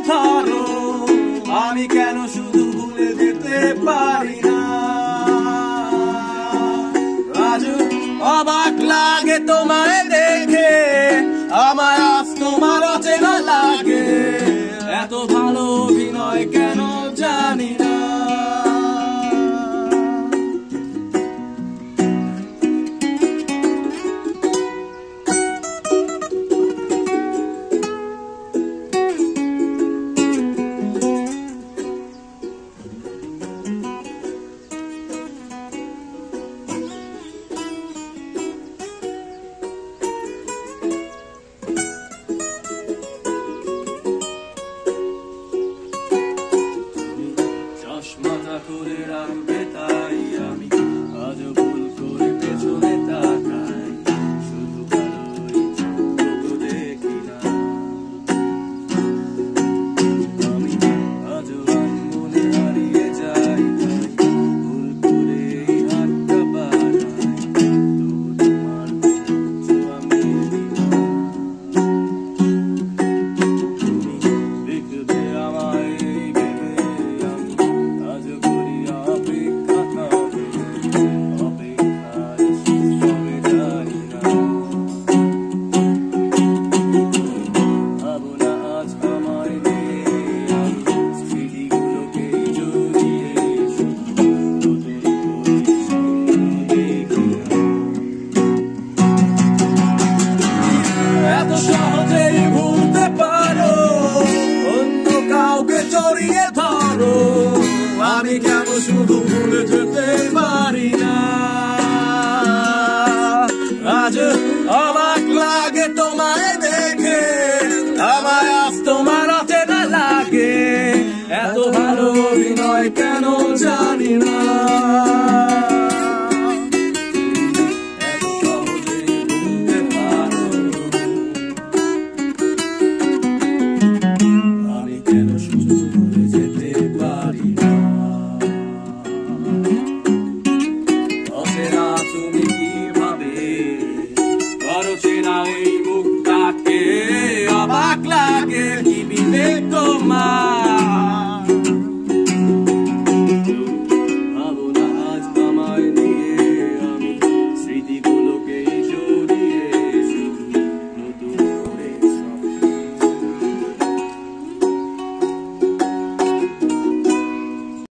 ধরো, আমি কেন শুধু ভুলে যেতে পারি না। আজ অবাক লাগে তোমায় দেখে, আমার আজ তোমার অচেনা লাগে, এত ভালো অভিনয় কেন জানি না। চশমাটা করে রাখবে তাই আমি আজ ভুল করে পেছনে তাকাই, শুধু ভালোই চোখ দেখি না। আমি আজ মনে হারিয়ে যাই, ভুল করে এই হাতটা বাড়াই, তবু তোমার আমি তুমি দেখবে আমায় এই ভেবে আমি আজ করি অপেক্ষা, তবে অপেক্ষায় হবে জানি না। ভাবো না আজ আমায় নিয়ে, আমি স্মৃতিগুলোকে জড়িয়ে শুধু দেখি না। এত সহজেই ভুলতে পারো, অন্য কাউকে জড়িয়ে ধরো, আমি কেন শুধু ভুলে যেতে পারি না। আজ অবাক লাগে তোমায় দেখে, আমার আজ তোমার অচেনা লাগে, এত ভালো অভিনয় কেন জানি না। এত সহজেই ভুলতে পারো, আমি কেন শুধু ভুলে যেতে পারি না। অচেনা তুমি কিভাবে করো চেনা এই মুখটাকে, অবাক লাগে কি বিবেক তোমার।